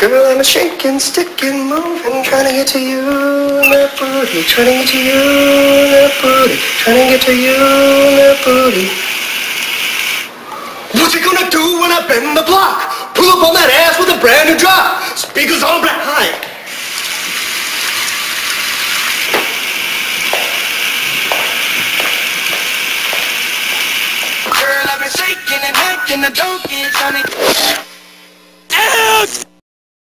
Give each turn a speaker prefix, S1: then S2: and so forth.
S1: Girl, I'm a shaking, sticking, moving, trying to get to you, that booty, trying to get to you, that booty, trying to get to you, that booty. What you gonna do when I bend the block? Pull up on that ass with a brand new drop. Speakers on black high. Girl, I've been shaking and making the donkey, trying to... Out!